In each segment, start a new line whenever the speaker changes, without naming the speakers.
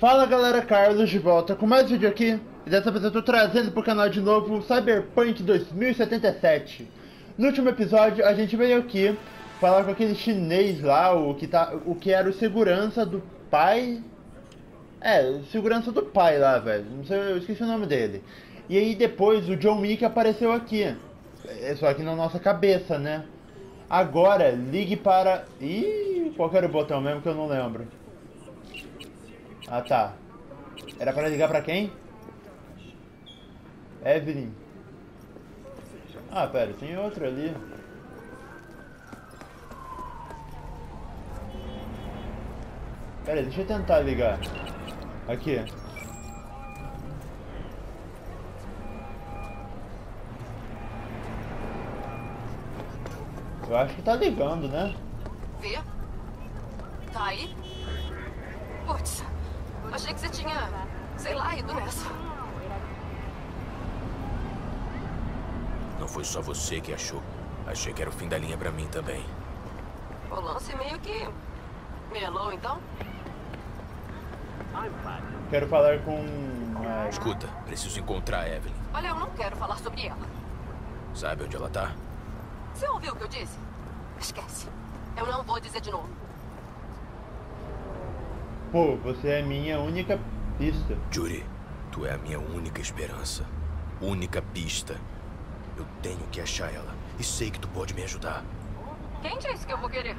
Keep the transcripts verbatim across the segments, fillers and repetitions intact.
Fala galera, Carlos de volta com mais vídeo aqui. E dessa vez eu tô trazendo pro canal de novo o Cyberpunk dois mil e setenta e sete. No último episódio a gente veio aqui falar com aquele chinês lá, o que, tá, o que era o segurança do pai. É, segurança do pai lá, velho. Não sei, eu esqueci o nome dele. E aí depois o John Wick apareceu aqui. É só que na nossa cabeça, né? Agora, ligue para... Ih, qual que era o botão mesmo que eu não lembro? Ah, tá. Era para ligar pra quem? Evelyn. Ah, pera, tem outro ali. Pera, deixa eu tentar ligar. Aqui. Eu acho que tá ligando, né?
Vê? Tá aí? Putz, achei que você tinha, sei lá, ido nessa.
Não foi só você que achou. Achei que era o fim da linha pra mim também.
O lance meio que melou, então?
Quero falar com... ah,
Escuta, preciso encontrar a Evelyn.
Olha, eu não quero falar sobre ela.
Sabe onde ela tá?
Você ouviu o que eu disse? Esquece. Eu não vou dizer de novo.
Pô, você é minha única pista.
Yuri, tu é a minha única esperança. Única pista. Eu tenho que achar ela. E sei que tu pode me ajudar.
Quem disse que eu vou querer?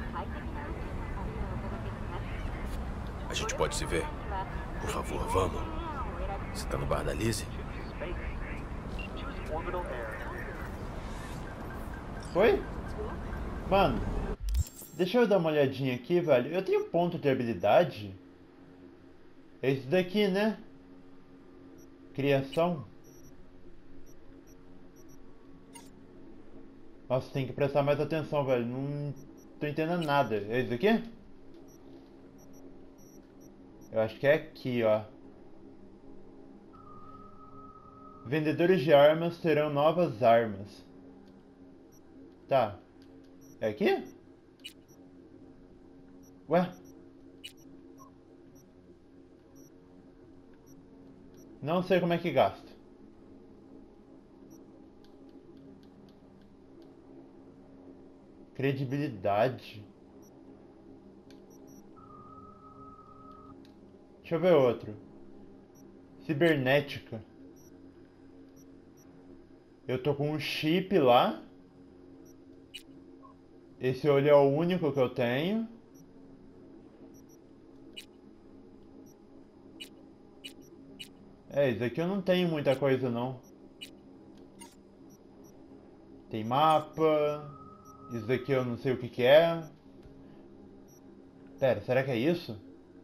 A gente pode se ver? Por favor, vamos. Você tá no bar da Lizzie?
Foi? Mano, deixa eu dar uma olhadinha aqui, velho. Eu tenho ponto de habilidade? É esse daqui, né? Criação. Nossa, tem que prestar mais atenção, velho. Não tô entendendo nada. É isso aqui? Eu acho que é aqui, ó. Vendedores de armas terão novas armas. Tá. É aqui? Ué? Não sei como é que gasta. Credibilidade. Deixa eu ver outro. Cibernética. Eu tô com um chip lá. Esse olho é o único que eu tenho. É, isso aqui eu não tenho muita coisa não. Tem mapa. Isso daqui eu não sei o que que é. Pera, será que é isso?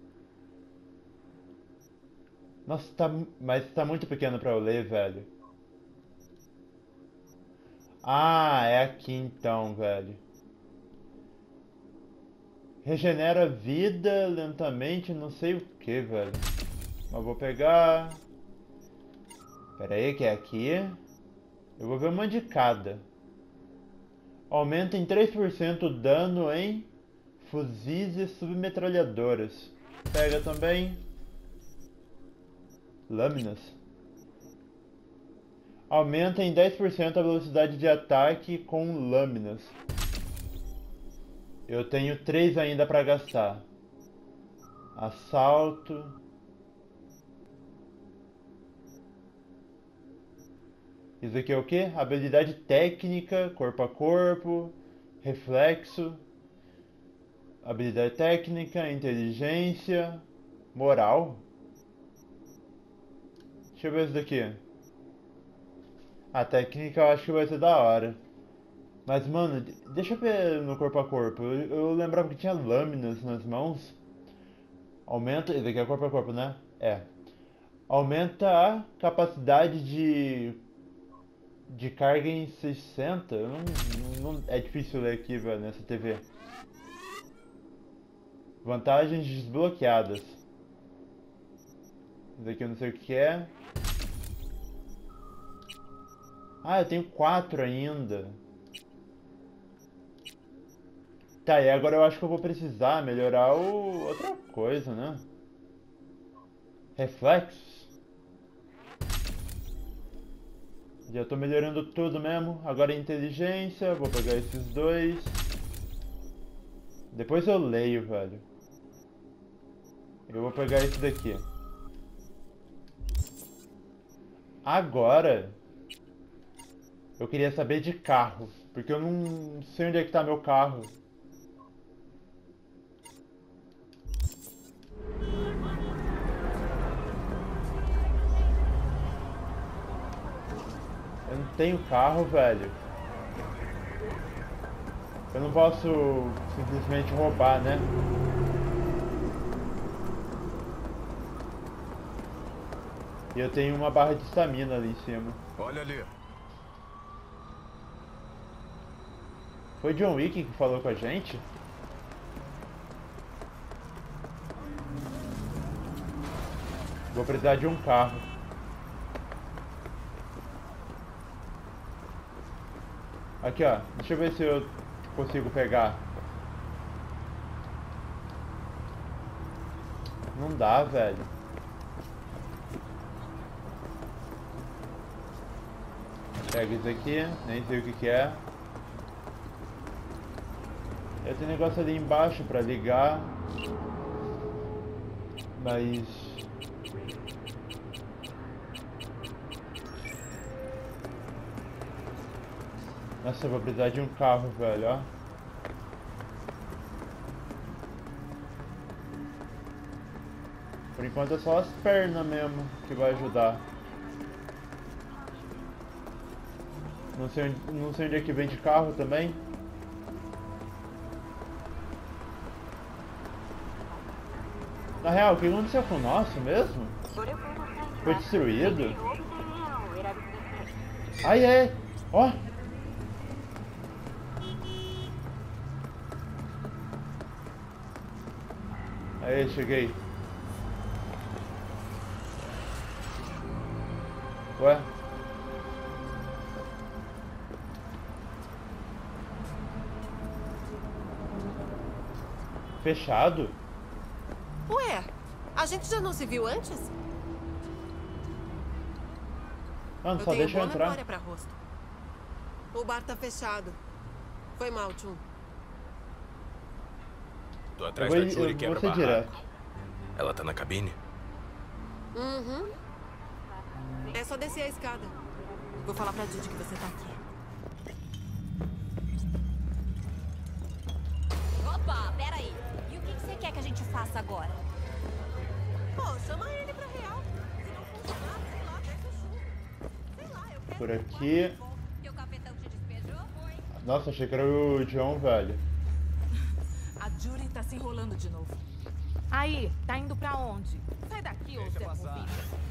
Nossa, tá, mas tá muito pequeno pra eu ler, velho. Ah, é aqui então, velho. Regenera vida lentamente, não sei o que, velho. Mas vou pegar... Pera aí, que é aqui. Eu vou ver uma de cada. Aumenta em três por cento o dano em fuzis e submetralhadoras. Pega também. Lâminas. Aumenta em dez por cento a velocidade de ataque com lâminas. Eu tenho três ainda para gastar. Assalto. Isso aqui é o que? Habilidade técnica, corpo a corpo, reflexo, habilidade técnica, inteligência, moral. Deixa eu ver isso daqui. A técnica eu acho que vai ser da hora. Mas mano, deixa eu ver no corpo a corpo. Eu, eu lembrava que tinha lâminas nas mãos. Aumenta. Isso aqui é corpo a corpo, né? É. Aumenta a capacidade de. De carga em sessenta. Eu não, não, é difícil ler aqui, velho, nessa T V. Vantagens desbloqueadas. Isso aqui eu não sei o que é. Ah, eu tenho quatro ainda. Tá, e agora eu acho que eu vou precisar melhorar o... outra coisa, né? Reflexos. Já tô melhorando tudo mesmo. Agora inteligência. Vou pegar esses dois. Depois eu leio, velho. Eu vou pegar esse daqui. Agora eu queria saber de carro, porque eu não sei onde é que tá meu carro. Eu não tenho carro, velho. Eu não posso simplesmente roubar, né? E eu tenho uma barra de estamina ali em cima.
Olha ali.
Foi John Wick que falou com a gente? Vou precisar de um carro. Aqui, ó. Deixa eu ver se eu consigo pegar. Não dá, velho. Pega isso aqui, nem sei o que que é. Eu tenho negócio ali embaixo pra ligar. Mas... Nossa, eu vou precisar de um carro, velho, ó. Por enquanto é só as pernas mesmo que vai ajudar. Não sei onde, não sei onde é que vende carro também. Na real, o que aconteceu com o nosso mesmo? Foi destruído? Ai, é! Ó! Aí, cheguei. Ué? Fechado?
Ué, a gente já não se viu antes?
Mano,
eu
só
tenho
deixa eu
boa
entrar.
memória pra rosto. O bar tá fechado. Foi mal, Chun.
Tô atrás
Eu
da
vou-
Jury
eu
quebra
vou ser
barraco.
direto.
Ela tá na cabine?
Uhum. É só descer a escada. Vou falar pra Judy que você tá aqui.
Opa, peraí. E o que que você quer que a gente faça agora?
Pô, chama ele pra real. Se não funcionar, sei lá, desce o chum. Sei lá, eu quero...
Por aqui.
Teu capitão te despejou? Foi.
Nossa, achei que era o John, velho.
A Jury tá se enrolando de novo. Aí, tá indo pra onde? Sai daqui, ô Zé Povinho.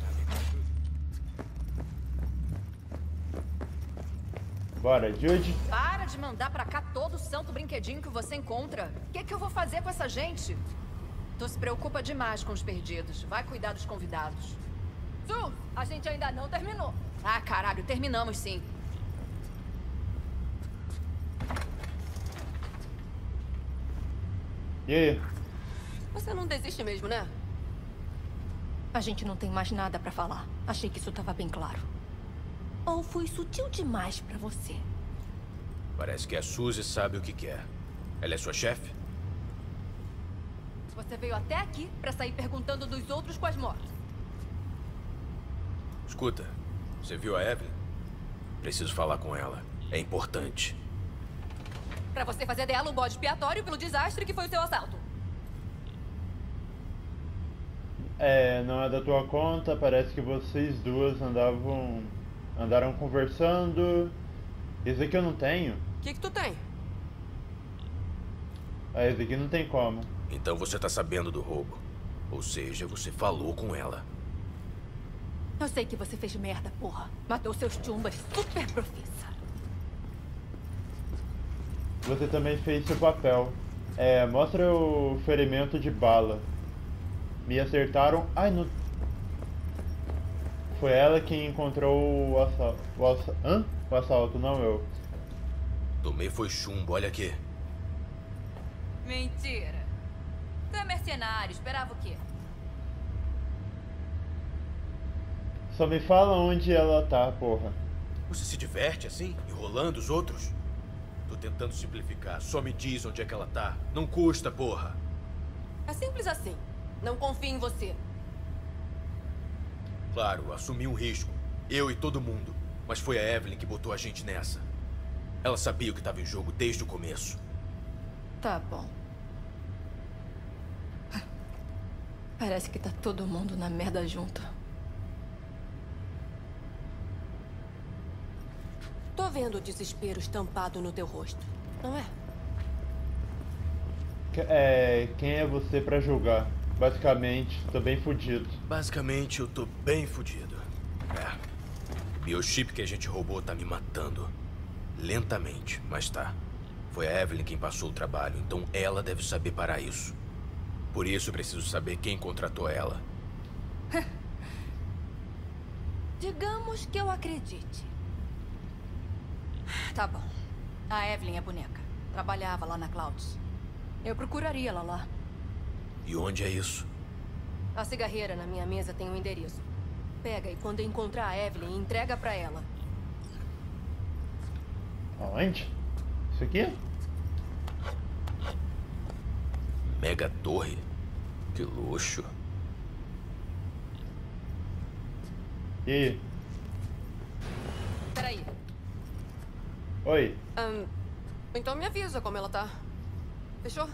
Bora, Judy.
Para de mandar pra cá todo o santo brinquedinho que você encontra. O que, que eu vou fazer com essa gente? Tu se preocupa demais com os perdidos. Vai cuidar dos convidados. Su, a gente ainda não terminou. Ah, caralho, terminamos sim.
E aí?
Você não desiste mesmo, né? A gente não tem mais nada pra falar. Achei que isso tava bem claro. Ou fui sutil demais pra você?
Parece que a Suzy sabe o que quer. Ela é sua chefe?
Você veio até aqui pra sair perguntando dos outros com as mortes.
Escuta, você viu a Evelyn? Preciso falar com ela. É importante.
Pra você fazer dela um bode expiatório pelo desastre que foi o seu assalto.
É, não é da tua conta, parece que vocês duas andavam... Andaram conversando... Esse aqui eu não tenho.
O que que tu tem?
Ah, esse aqui não tem como.
Então você tá sabendo do roubo. Ou seja, você falou com ela.
Eu sei que você fez merda, porra. Matou seus chumbas super profissa.
Você também fez seu papel. É, mostra o ferimento de bala. Me acertaram... Ai, não... Foi ela quem encontrou o assalto... O assa... Hã? O assalto, não eu.
Tomei foi chumbo, olha aqui.
Mentira. Tu é mercenário, esperava o quê?
Só me fala onde ela tá, porra.
Você se diverte assim, enrolando os outros? Tô tentando simplificar. Só me diz onde é que ela tá. Não custa, porra.
É simples assim. Não confio em você.
Claro, assumi um risco. Eu e todo mundo. Mas foi a Evelyn que botou a gente nessa. Ela sabia o que estava em jogo desde o começo.
Tá bom. Parece que tá todo mundo na merda junto.
Tô vendo o desespero estampado no teu rosto, não é?
Que- É, quem é você pra julgar? Basicamente, tô bem fudido.
Basicamente, eu tô bem fudido. É. O biochip que a gente roubou tá me matando. Lentamente, mas tá. Foi a Evelyn quem passou o trabalho, então ela deve saber parar isso. Por isso, eu preciso saber quem contratou ela.
Digamos que eu acredite. Tá bom. A Evelyn é boneca. Trabalhava lá na Clouds. Eu procuraria ela lá.
E onde é isso?
A cigarreira na minha mesa tem um endereço. Pega e quando encontrar a Evelyn, entrega pra ela.
Aonde? Isso aqui?
Mega torre? Que luxo.
E aí?
Peraí.
Oi.
Ahn, então me avisa como ela tá. Fechou?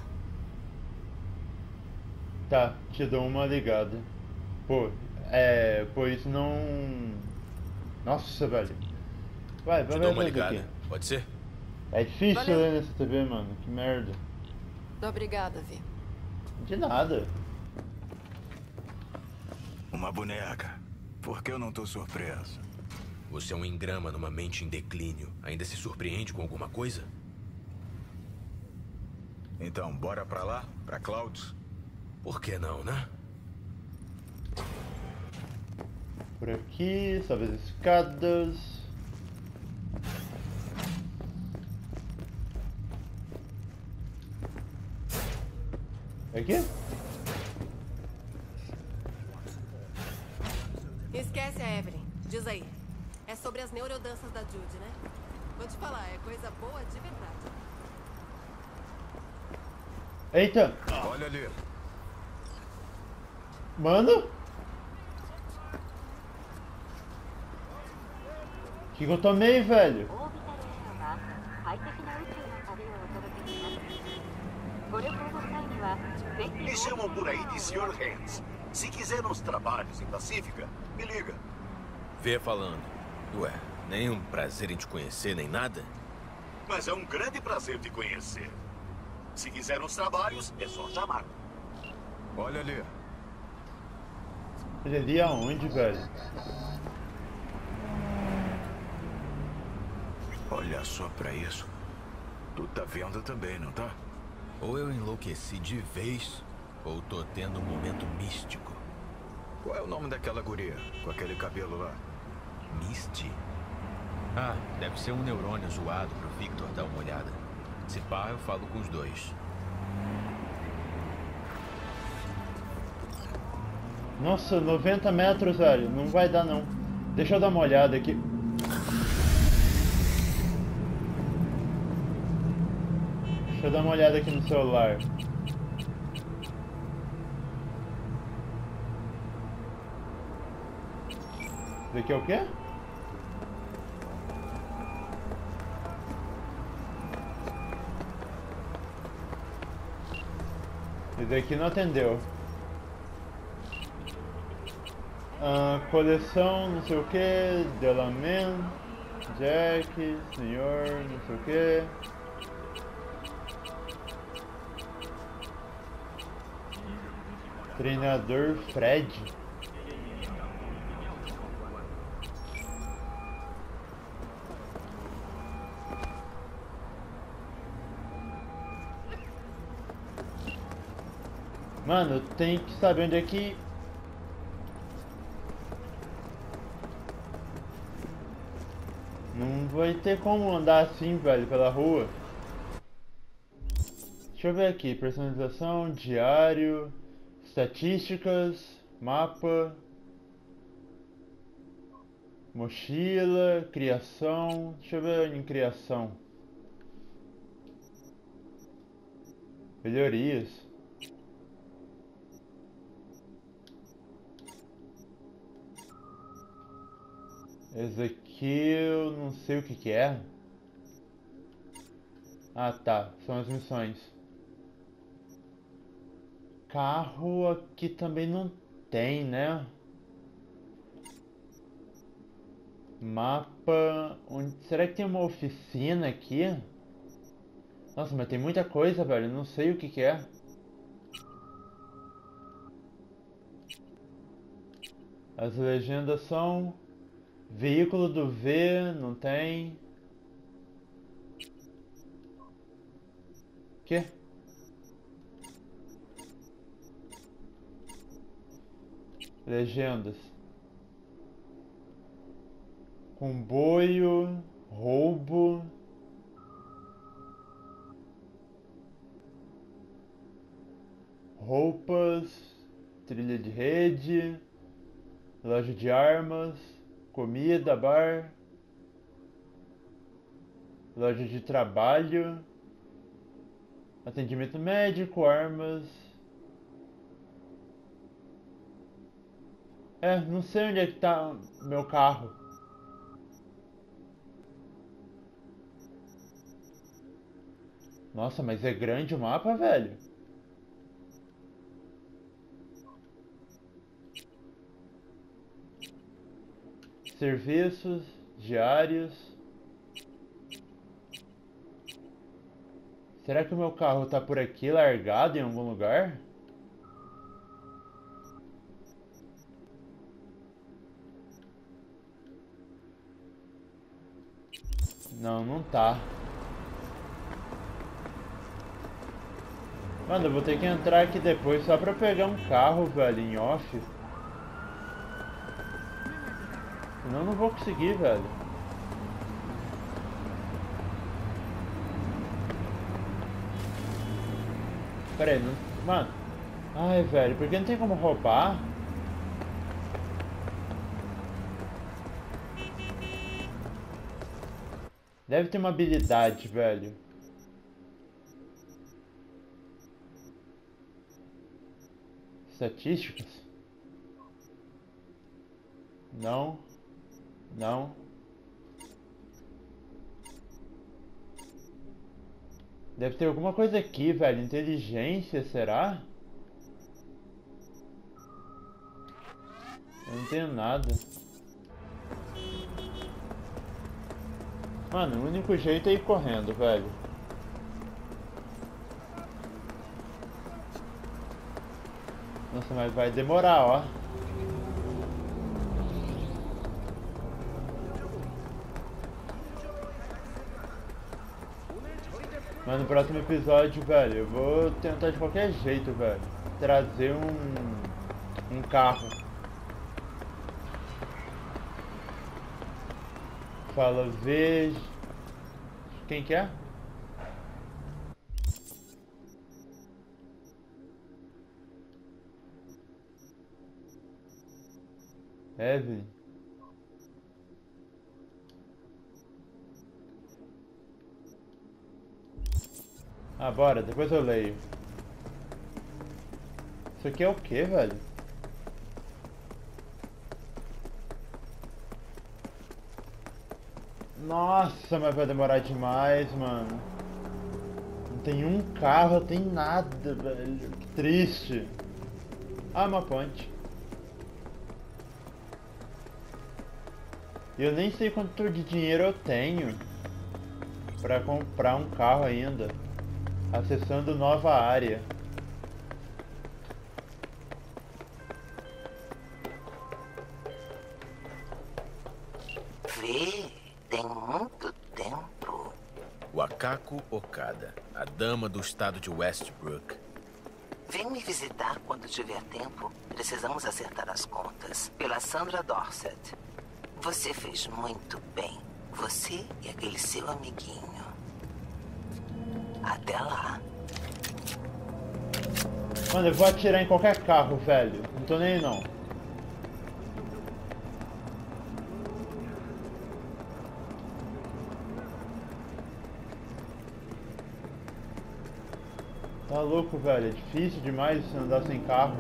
Tá, te dou uma ligada. Pô, é. Pô, isso não. Nossa, velho. Vai, vai,
Te
vai
dou uma
fazer
ligada.
aqui.
Pode ser?
É difícil
Valeu.
ler nessa T V, mano. Que merda.
Obrigada, Vi.
De nada.
Uma boneca. Por que eu não tô surpreso?
Você é um engrama numa mente em declínio. Ainda se surpreende com alguma coisa?
Então, bora pra lá? Pra Clouds?
Por que não, né?
Por aqui, sobe as escadas. Aqui?
Esquece a Evelyn. Diz aí. É sobre as neurodanças da Judy, né? Vou te falar, é coisa boa de verdade.
Eita!
Olha ali.
Mano? O que, que eu tomei, velho?
Me chamam por aí de senhor Hands. Se quiser uns trabalhos em Pacífica, me liga.
Vê falando. Ué, nem um prazer em te conhecer, nem nada?
Mas é um grande prazer te conhecer. Se quiser uns trabalhos, é só chamar.
Olha ali.
Ele ali aonde, velho?
Olha só pra isso. Tu tá vendo também, não tá?
Ou eu enlouqueci de vez, ou tô tendo um momento místico.
Qual é o nome daquela guria com aquele cabelo lá?
Misty? Ah, deve ser um neurônio zoado pro Victor dar uma olhada. Se pá, eu falo com os dois.
Nossa, noventa metros, velho. Não vai dar, não. Deixa eu dar uma olhada aqui. Deixa eu dar uma olhada aqui no celular. Isso aqui é o quê? Esse daqui não atendeu. Ah, coleção, não sei o que, Delaman, Jack, senhor, não sei o que. Treinador Fred. Mano, tem que saber onde é que... Não vai ter como andar assim, velho, pela rua. Deixa eu ver aqui, personalização, diário, estatísticas, mapa. Mochila, criação. Deixa eu ver em criação. Melhorias. Esse aqui eu não sei o que que é. Ah tá, são as missões. Carro aqui também não tem, né? Mapa... Onde... Será que tem uma oficina aqui? Nossa, mas tem muita coisa, velho. Não sei o que que é. As legendas são... Veículo do V, não tem. Que? Legendas. Comboio, roubo. Roupas, trilha de rede, loja de armas, comida, bar, loja de trabalho, atendimento médico, armas. É, não sei onde é que tá meu carro. Nossa, mas é grande o mapa, velho. Serviços diários. Será que o meu carro tá por aqui, largado em algum lugar? Não, não tá. Mano, eu vou ter que entrar aqui depois só pra pegar um carro, velho, em off. Senão eu não vou conseguir, velho. Pera aí, não... Mano. Ai, velho, porque não tem como roubar? Deve ter uma habilidade, velho. Estatísticas? Não. Não. Deve ter alguma coisa aqui, velho. Inteligência, será? Eu não tenho nada. Mano, o único jeito é ir correndo, velho. Nossa, mas vai demorar, ó. Mas no próximo episódio, velho, eu vou tentar de qualquer jeito, velho, trazer um, um carro. Fala, veja... Quem que é? Evelyn. Ah, bora, depois eu leio. Isso aqui é o que, velho? Nossa, mas vai demorar demais, mano. Não tem um carro, não tem nada, velho. Que triste. Ah, uma ponte. Eu nem sei quanto de dinheiro eu tenho pra comprar um carro ainda. Acessando nova área.
Vê, tem muito tempo.
Wakako Okada, a dama do estado de Westbrook.
Vem me visitar quando tiver tempo. Precisamos acertar as contas. Pela Sandra Dorset. Você fez muito bem. Você e aquele seu amiguinho. Até lá.
Mano, eu vou atirar em qualquer carro, velho. Não tô nem aí, não. Tá louco, velho. É difícil demais você andar sem carro.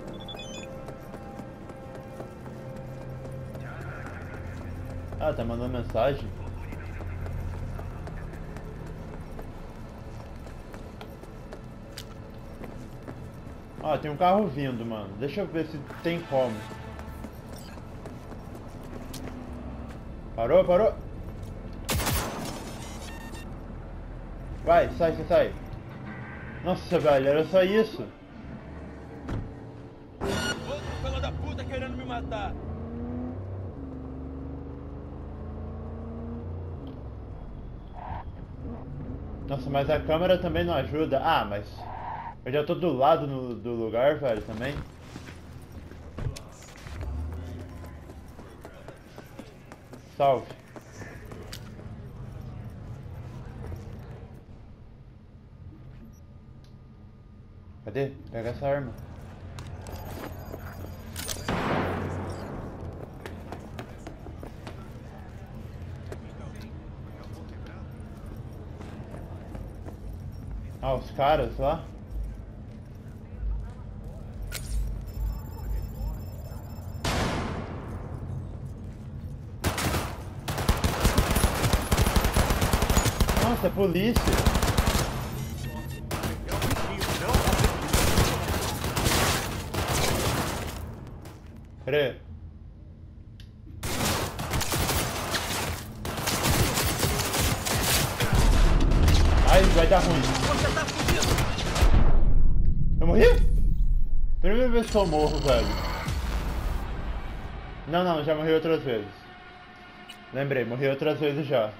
Ah, tá mandando mensagem? Ah, tem um carro vindo, mano. Deixa eu ver se tem como. Parou, parou. Vai, sai, sai, sai. Nossa, velho, era só isso.
Outro filho da puta querendo me matar.
Nossa, mas a câmera também não ajuda. Ah, mas eu já tô do lado no, do lugar, velho, também. Salve. Cadê? Pega essa arma. Ah, os caras lá? Nossa, é polícia! Peraí. Ai, vai dar ruim.
Você tá fudido.
Eu morri? Primeira vez que eu morro, velho. Não, não, já morri outras vezes. Lembrei, morri outras vezes já.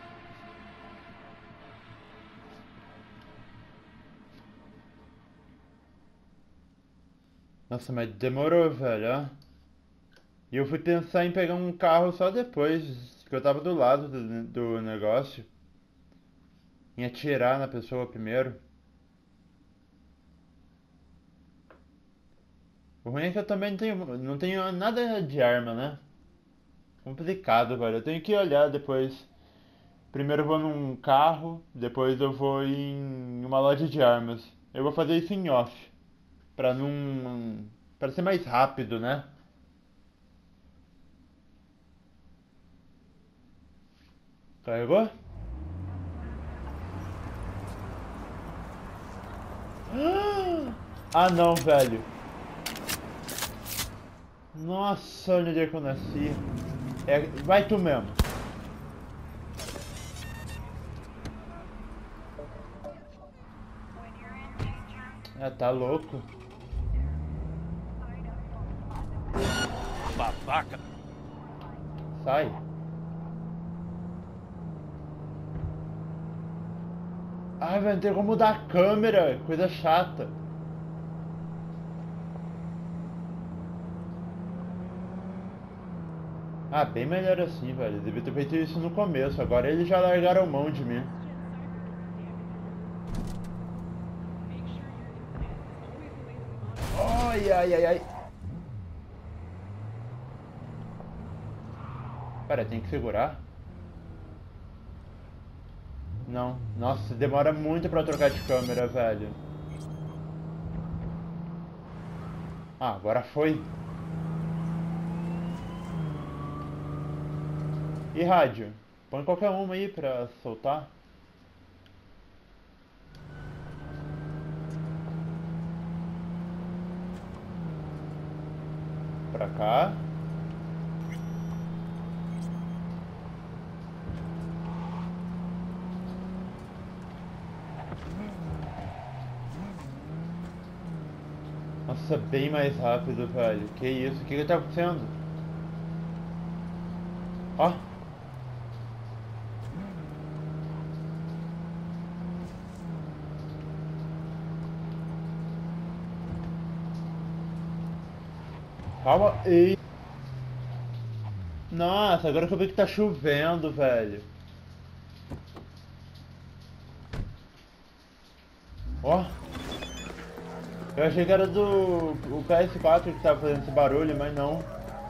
Nossa, mas demorou, velho, ó. E eu fui pensar em pegar um carro só depois, que eu tava do lado do, do negócio. Em atirar na pessoa primeiro. O ruim é que eu também não tenho, não tenho nada de arma, né? Complicado, velho. Eu tenho que olhar depois. Primeiro eu vou num carro, depois eu vou em uma loja de armas. Eu vou fazer isso em off. Pra não... Pra ser mais rápido, né? Carregou? Ah não, velho. Nossa, olha onde é que eu nasci. É... Vai tu mesmo. Ah, tá louco.
Babaca.
Sai. Ai, velho, não tem como mudar a câmera. Coisa chata. Ah, bem melhor assim, velho. Devia ter feito isso no começo. Agora eles já largaram mão de mim. Ai, ai, ai, ai. Pera, tem que segurar? Não. Nossa, demora muito pra trocar de câmera, velho. Ah, agora foi. E rádio? Põe qualquer uma aí pra soltar. Pra cá. Nossa, bem mais rápido, velho. Que isso? O que que tá acontecendo? Ó. Calma. Ei. Nossa, agora que eu vi que tá chovendo, velho. Ó. Eu achei que era do o P S quatro que tava fazendo esse barulho, mas não.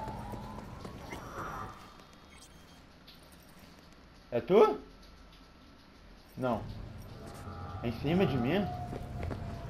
É tu? Não. É em cima de mim?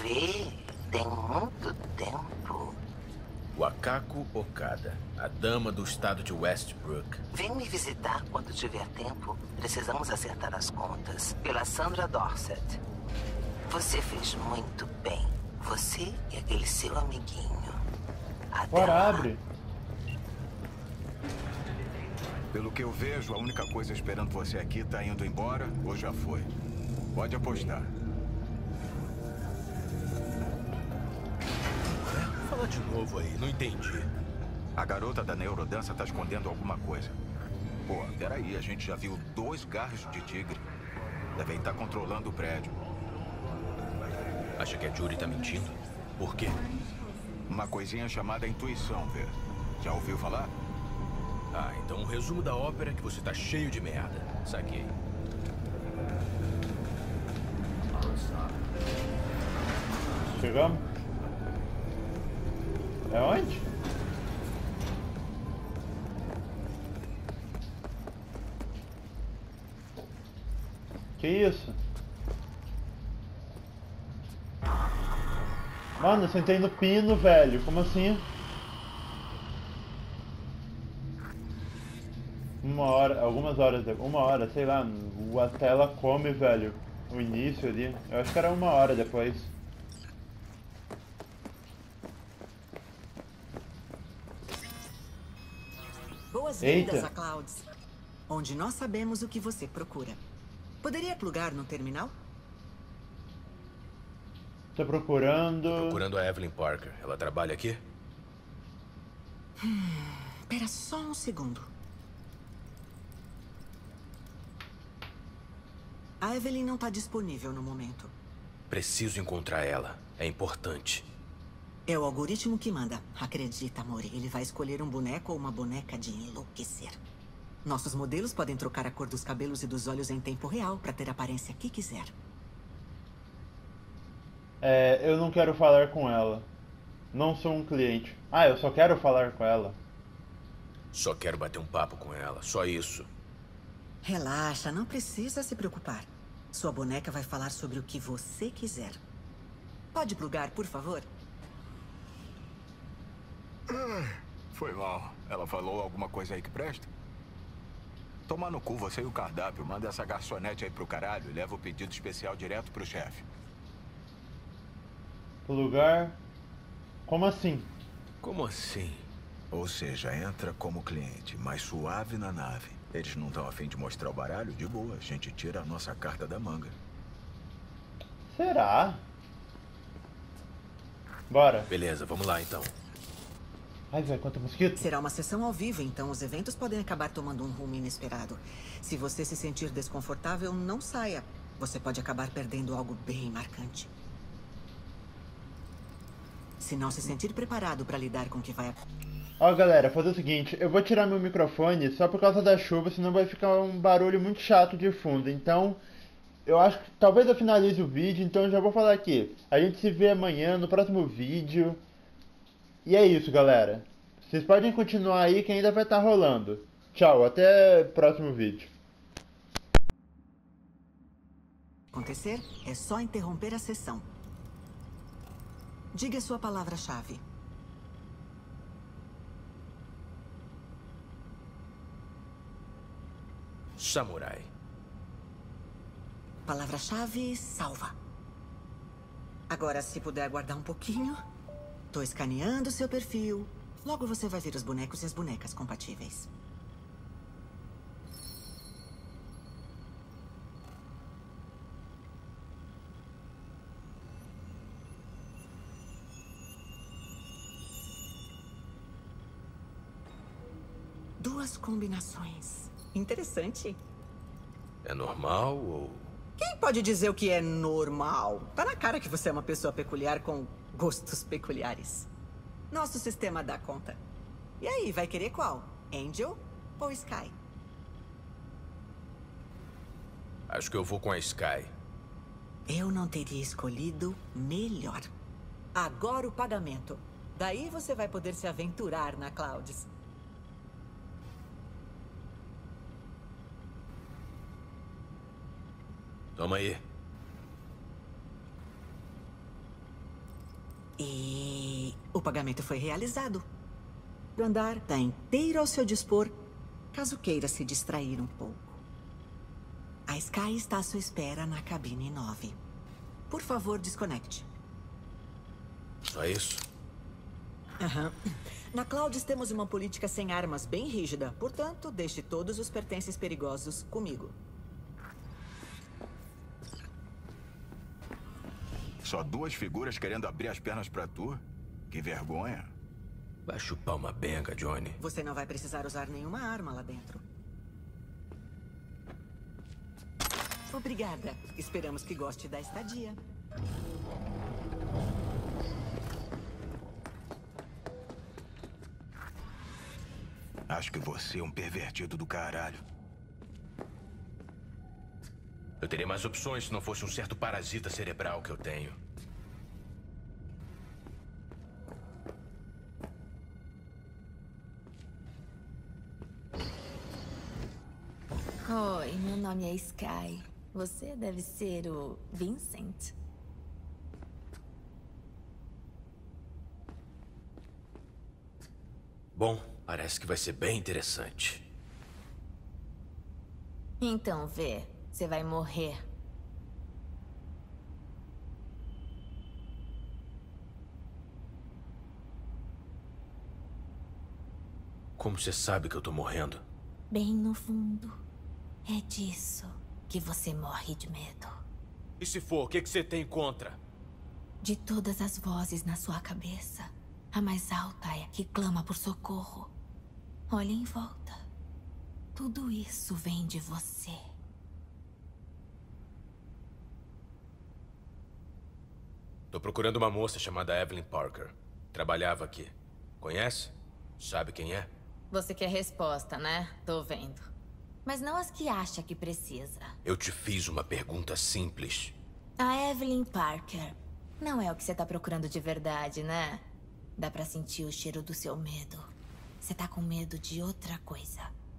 vê, tem muito tempo.
Wakako Okada, a dama do estado de Westbrook.
Vem me visitar quando tiver tempo. Precisamos acertar as contas. Pela Sandra Dorset. Você fez muito bem. Você e aquele seu amiguinho. Até
Bora,
lá.
abre.
Pelo que eu vejo, a única coisa esperando você aqui tá indo embora ou já foi. Pode apostar.
Fala de novo aí, não entendi.
A garota da neurodança tá escondendo alguma coisa. Pô, peraí, a gente já viu dois garros de tigre. Devem estar controlando o prédio.
Acha que a Judy tá mentindo? Por quê?
Uma coisinha chamada intuição, vê. Já ouviu falar?
Ah, então o resumo da ópera é que você tá cheio de merda. Saquei.
Chegamos? É onde? Que isso? Mano, eu sentei no pino, velho. Como assim? Uma hora, algumas horas, uma hora, sei lá, a tela come, velho. O início ali. Eu acho que era uma hora depois.
Boas-vindas
Eita.
a Clouds, onde nós sabemos o que você procura. Poderia plugar no terminal?
Tô procurando...
Procurando a Evelyn Parker. Ela trabalha aqui?
Hum, espera só um segundo. A Evelyn não está disponível no momento.
Preciso encontrar ela. É importante.
É o algoritmo que manda. Acredita, amor, ele vai escolher um boneco ou uma boneca de enlouquecer. Nossos modelos podem trocar a cor dos cabelos e dos olhos em tempo real para ter a aparência que quiser.
É, eu não quero falar com ela. Não sou um cliente. Ah, eu só quero falar com ela.
Só quero bater um papo com ela. Só isso.
Relaxa, não precisa se preocupar. Sua boneca vai falar sobre o que você quiser. Pode plugar, por favor?
Ah, foi mal. Ela falou alguma coisa aí que presta? Toma no cu você e o cardápio. Manda essa garçonete aí pro caralho e leva o pedido especial direto pro chefe.
Lugar... Como assim?
Como assim?
Ou seja, entra como cliente, mais suave na nave. Eles não estão a fim de mostrar o baralho? De boa, a gente tira a nossa carta da manga.
Será? Bora.
Beleza, vamos lá então.
Ai, velho, quanto mosquito.
Será uma sessão ao vivo, então os eventos podem acabar tomando um rumo inesperado. Se você se sentir desconfortável, não saia. Você pode acabar perdendo algo bem marcante. Se não se sentir preparado para lidar com o que vai...
Ó, galera, fazer o seguinte, eu vou tirar meu microfone só por causa da chuva, senão vai ficar um barulho muito chato de fundo. Então, eu acho que talvez eu finalize o vídeo, então eu já vou falar aqui. A gente se vê amanhã no próximo vídeo. E é isso, galera. Vocês podem continuar aí que ainda vai estar rolando. Tchau, até o próximo vídeo.
acontecer, é só interromper a sessão. Diga sua palavra-chave.
Samurai.
Palavra-chave, salva. Agora, se puder aguardar um pouquinho. Tô escaneando seu perfil. Logo você vai ver os bonecos e as bonecas compatíveis. Duas combinações. Interessante.
É normal ou...
Quem pode dizer o que é normal? Tá na cara que você é uma pessoa peculiar com gostos peculiares. Nosso sistema dá conta. E aí, vai querer qual? Angel ou Sky?
Acho que eu vou com a Sky.
Eu não teria escolhido melhor. Agora o pagamento. Daí você vai poder se aventurar na Clouds.
Toma aí.
E o pagamento foi realizado. O andar está inteiro ao seu dispor, caso queira se distrair um pouco. A Sky está à sua espera na cabine nove. Por favor, desconecte.
Só isso?
Aham. Na Clouds temos uma política sem armas bem rígida. Portanto, deixe todos os pertences perigosos comigo.
Só duas figuras querendo abrir as pernas pra tu? Que vergonha.
Vai chupar uma benga, Johnny.
Você não vai precisar usar nenhuma arma lá dentro. Obrigada. Esperamos que goste da estadia.
Acho que você é um pervertido do caralho.
Eu teria mais opções se não fosse um certo parasita cerebral que eu tenho.
Oi, meu nome é Sky. Você deve ser o Vincent.
Bom, parece que vai ser bem interessante.
Então, vê. Você vai morrer.
Como você sabe que eu tô morrendo?
Bem no fundo. É disso que você morre de medo.
E se for, o que que você tem contra?
De todas as vozes na sua cabeça, a mais alta é a que clama por socorro. Olhe em volta. Tudo isso vem de você.
Tô procurando uma moça chamada Evelyn Parker. Trabalhava aqui. Conhece? Sabe quem é?
Você quer resposta, né? Tô vendo. Mas não as que acha que precisa.
Eu te fiz uma pergunta simples.
A Evelyn Parker. Não é o que você tá procurando de verdade, né? Dá pra sentir o cheiro do seu medo. Você tá com medo de outra coisa.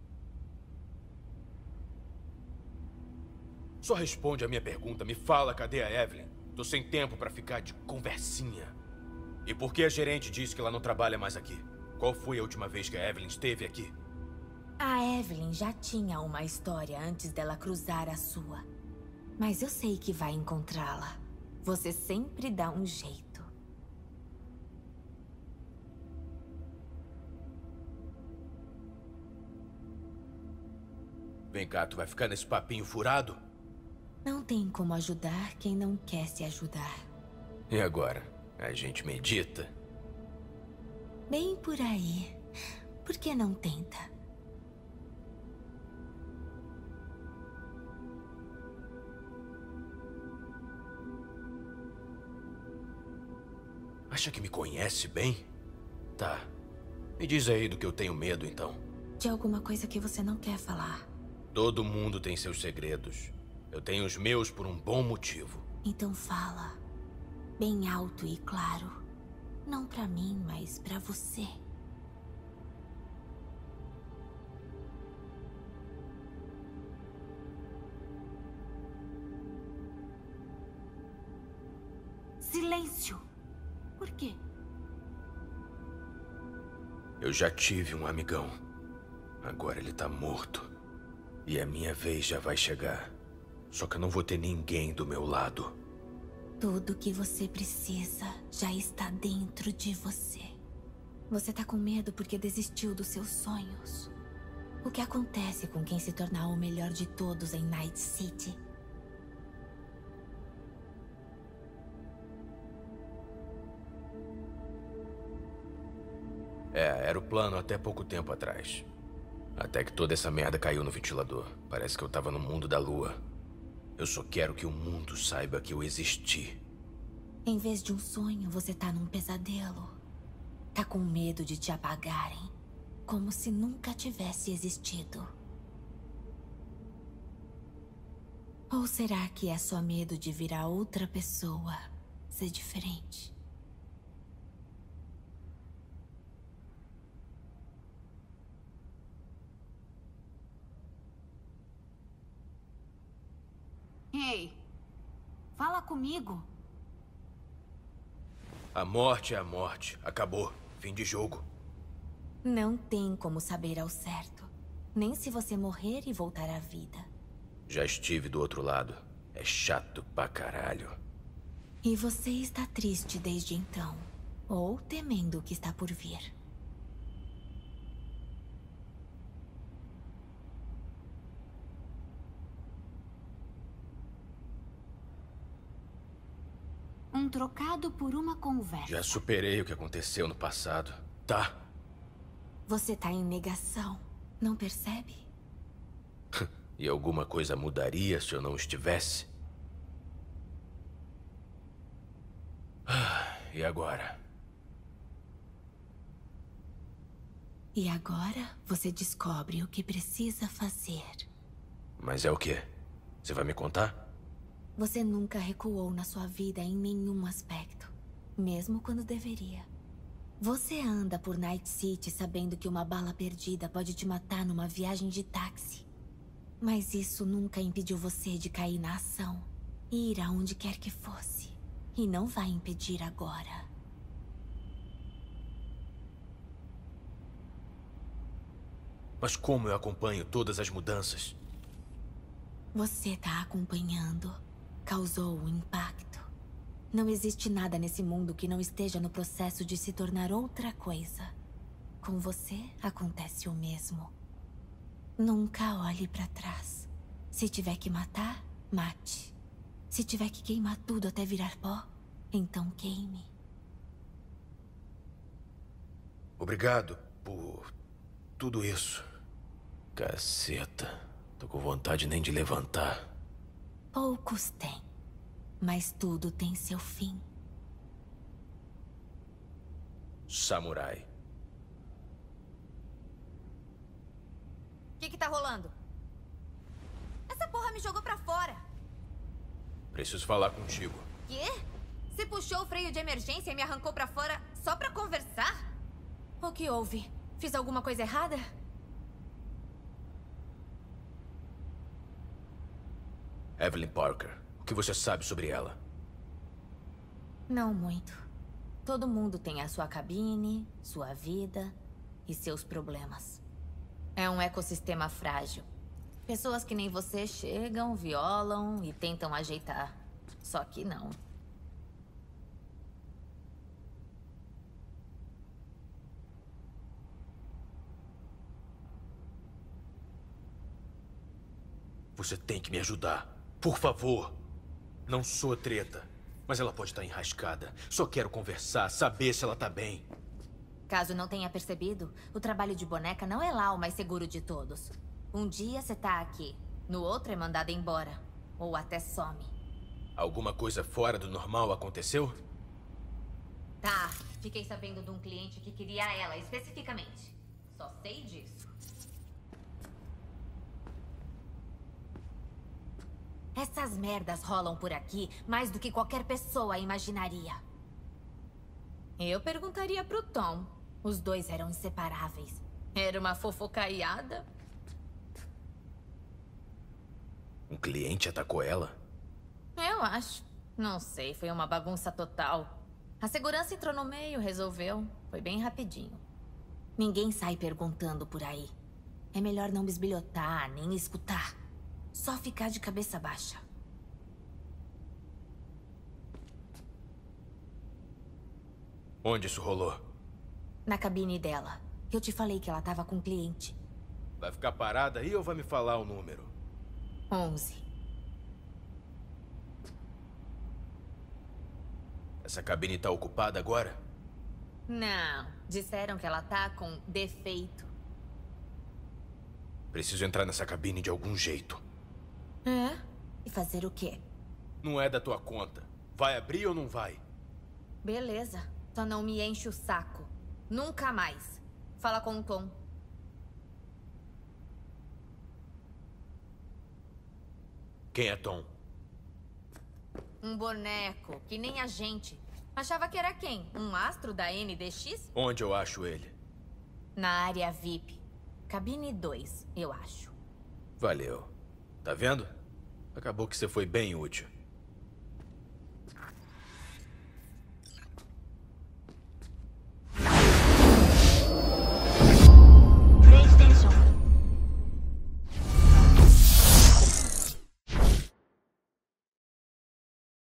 Só responde a minha pergunta. Me fala, cadê a Evelyn? Tô sem tempo pra ficar de conversinha. E por que a gerente disse que ela não trabalha mais aqui? Qual foi a última vez que a Evelyn esteve aqui?
A Evelyn já tinha uma história antes dela cruzar a sua. Mas eu sei que vai encontrá-la. Você sempre dá um jeito.
Vem cá, tu vai ficar nesse papinho furado?
Não tem como ajudar quem não quer se ajudar.
E agora? A gente medita?
Bem por aí. Por que não tenta?
Acha que me conhece bem? Tá. Me diz aí do que eu tenho medo, então.
De alguma coisa que você não quer falar.
Todo mundo tem seus segredos. Eu tenho os meus por um bom motivo.
Então fala. Bem alto e claro. Não pra mim, mas pra você. Silêncio! Por quê?
Eu já tive um amigão. Agora ele tá morto. E a minha vez já vai chegar. Só que eu não vou ter ninguém do meu lado.
Tudo que você precisa já está dentro de você. Você tá com medo porque desistiu dos seus sonhos. O que acontece com quem se tornar o melhor de todos em Night City?
É, era o plano até pouco tempo atrás. Até que toda essa merda caiu no ventilador. Parece que eu tava no mundo da lua. Eu só quero que o mundo saiba que eu existi.
Em vez de um sonho, você tá num pesadelo. Tá com medo de te apagarem. Como se nunca tivesse existido. Ou será que é só medo de virar outra pessoa? Ser diferente?
Ei, fala comigo.
A morte é a morte. Acabou. Fim de jogo.
Não tem como saber ao certo. Nem se você morrer e voltar à vida.
Já estive do outro lado. É chato pra caralho.
E você está triste desde então. Ou temendo o que está por vir. Um trocado por uma conversa.
Já superei o que aconteceu no passado. Tá.
Você tá em negação. Não percebe?
E alguma coisa mudaria se eu não estivesse? Ah, e agora?
E agora você descobre o que precisa fazer.
Mas é o quê? Você vai me contar?
Você nunca recuou na sua vida em nenhum aspecto. Mesmo quando deveria. Você anda por Night City sabendo que uma bala perdida pode te matar numa viagem de táxi. Mas isso nunca impediu você de cair na ação. E ir aonde quer que fosse. E não vai impedir agora.
Mas como eu acompanho todas as mudanças?
Você tá acompanhando. Causou um impacto. Não existe nada nesse mundo que não esteja no processo de se tornar outra coisa. Com você, acontece o mesmo. Nunca olhe pra trás. Se tiver que matar, mate. Se tiver que queimar tudo até virar pó, então queime.
Obrigado por tudo isso. Caceta. Tô com vontade nem de levantar.
Poucos têm. Mas tudo tem seu fim.
Samurai.
O que que tá rolando? Essa porra me jogou pra fora.
Preciso falar contigo.
Quê? Você puxou o freio de emergência e me arrancou pra fora só pra conversar? O que houve? Fiz alguma coisa errada?
Evelyn Parker. O que você sabe sobre ela?
Não muito. Todo mundo tem a sua cabine, sua vida e seus problemas. É um ecossistema frágil. Pessoas que nem você chegam, violam e tentam ajeitar. Só que não.
Você tem que me ajudar. Por favor. Não sou treta, mas ela pode estar enrascada. Só quero conversar, saber se ela tá bem.
Caso não tenha percebido, o trabalho de boneca não é lá o mais seguro de todos. Um dia você tá aqui, no outro é mandada embora. Ou até some.
Alguma coisa fora do normal aconteceu?
Tá, fiquei sabendo de um cliente que queria ela especificamente. Só sei disso. Essas merdas rolam por aqui mais do que qualquer pessoa imaginaria. Eu perguntaria pro Tom. Os dois eram inseparáveis. Era uma fofocaiada.
Um cliente atacou ela?
Eu acho. Não sei, foi uma bagunça total. A segurança entrou no meio, resolveu. Foi bem rapidinho. Ninguém sai perguntando por aí. É melhor não bisbilhotar, nem escutar. Só ficar de cabeça baixa.
Onde isso rolou?
Na cabine dela. Eu te falei que ela tava com um cliente.
Vai ficar parada aí ou vai me falar o número?
onze.
Essa cabine tá ocupada agora?
Não. Disseram que ela tá com defeito.
Preciso entrar nessa cabine de algum jeito.
É? E fazer o quê?
Não é da tua conta. Vai abrir ou não vai?
Beleza. Só não me enche o saco. Nunca mais. Fala com o Tom.
Quem é Tom?
Um boneco, que nem a gente. Achava que era quem? Um astro da N D X?
Onde eu acho ele?
Na área V I P. Cabine dois, eu acho.
Valeu. Tá vendo? Acabou que você foi bem útil.